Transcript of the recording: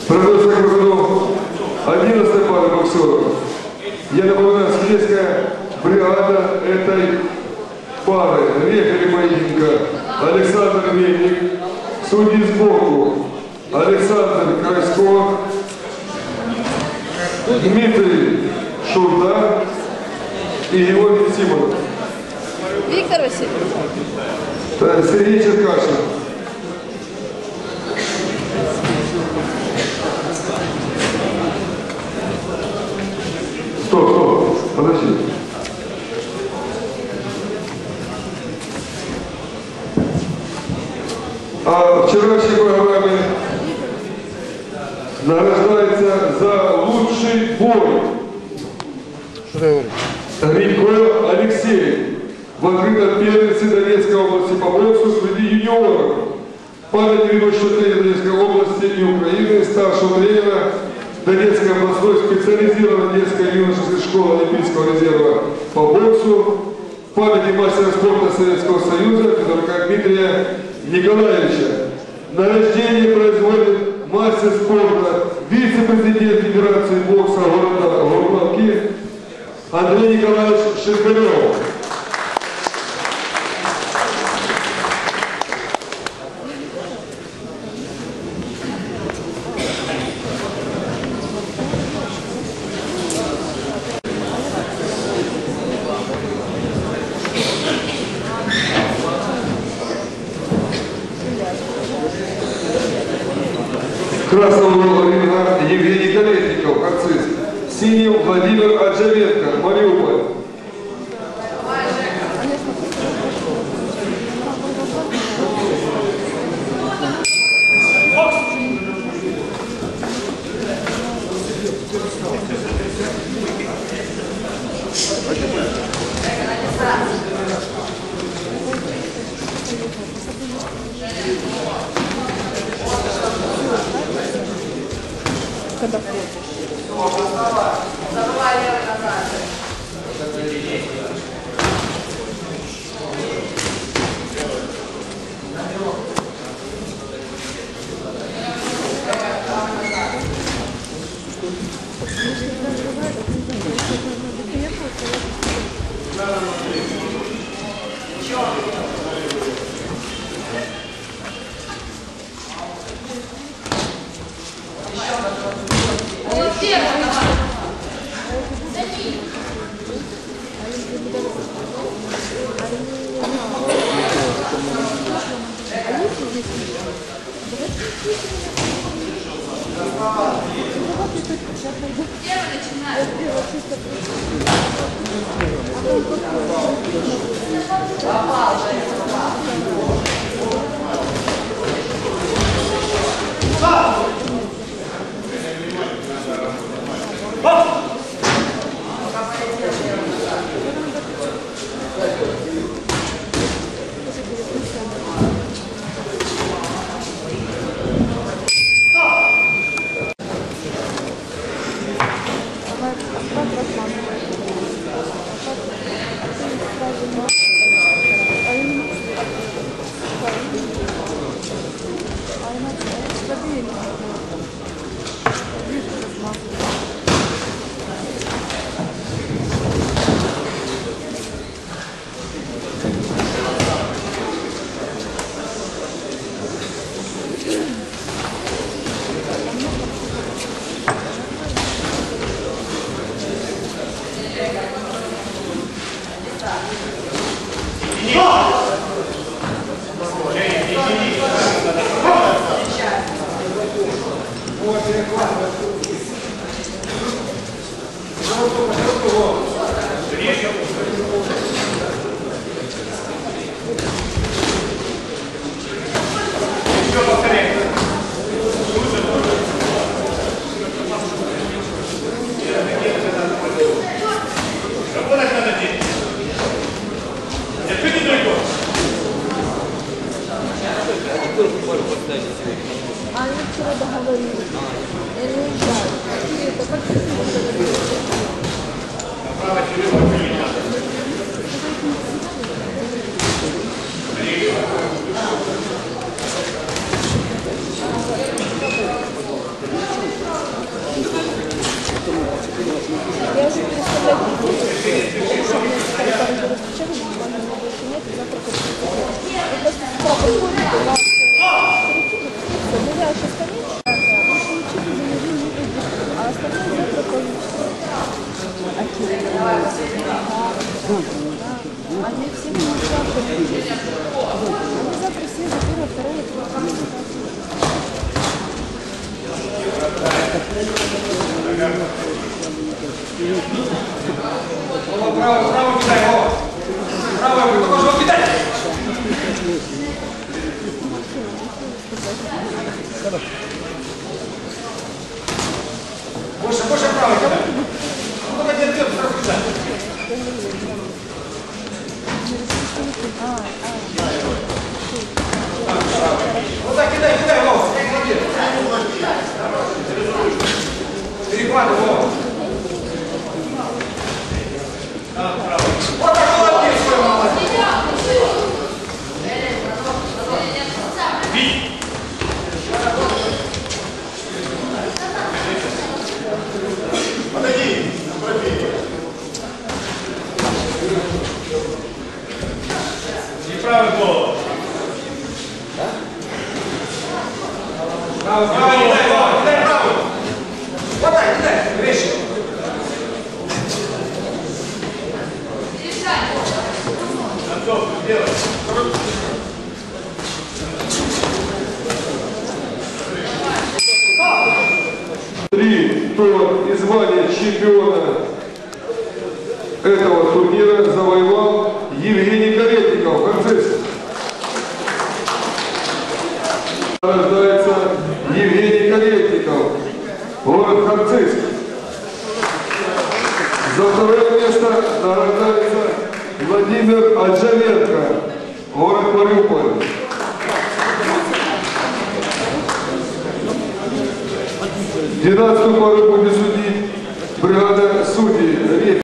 Продолжение кругов 11 пары боксеров. Я напоминаю, судейская бригада этой пары. Рефери поединка Александр Мельник. Судьи сбоку Александр Крайсков, Дмитрий Шурда и Георгий Симонов. Виктор Васильевич. Сергей Черкашин. Стоп, подожди. А вчерашней программе награждается за лучший бой Гринько Алексей в открытом первенстве Донецкой области по боксу среди юниоров. Память ведущего тренера Донецкой области и Украины, старшего тренера Донецкой областной специализированной детской юношеской школы Олимпийского резерва по боксу, памяти мастера спорта Советского Союза Федорука Дмитрия Николаевича. Награждение производит мастер спорта, вице-президент Федерации бокса города Горловки Андрей Николаевич Шербарев. Красного ринга Евгений Колесников, нацист. Синим Владимир Аджаветко, Мариуполь. Когда Они вчера договорились. Я не уезжаю. Это как ты договорились? Я уже переставляю кредит, потому что у меня пару распечаток, буквально много еще нет, и завтра хочу. Вы просто с утра подходите, у вас заявляешь остальные, больше ничего за неделю не будет, а остальное завтра получится. Они все не завтра. Они завтра все за первое, второе, Право кидай, Вова. Право, только кидай. Больше право кидай. Ну, как я делаю, сразу кидай. Вот так кидай, Вова. Перехватывай, Вова. Вот так молодец, молодец. Подойди, пробей. И правый голову. Право, кидай, Вова, кидай правую. Вот так, кидай, резче. Делай. 3 тура и звание чемпиона этого турнира завоевал Евгений Каретников, Харцизский. Рождается Евгений Каретников, город Харцизский. За второе место награждается Владимир Аджаленко, город Мариуполь. 12-ю пару будет судить бригада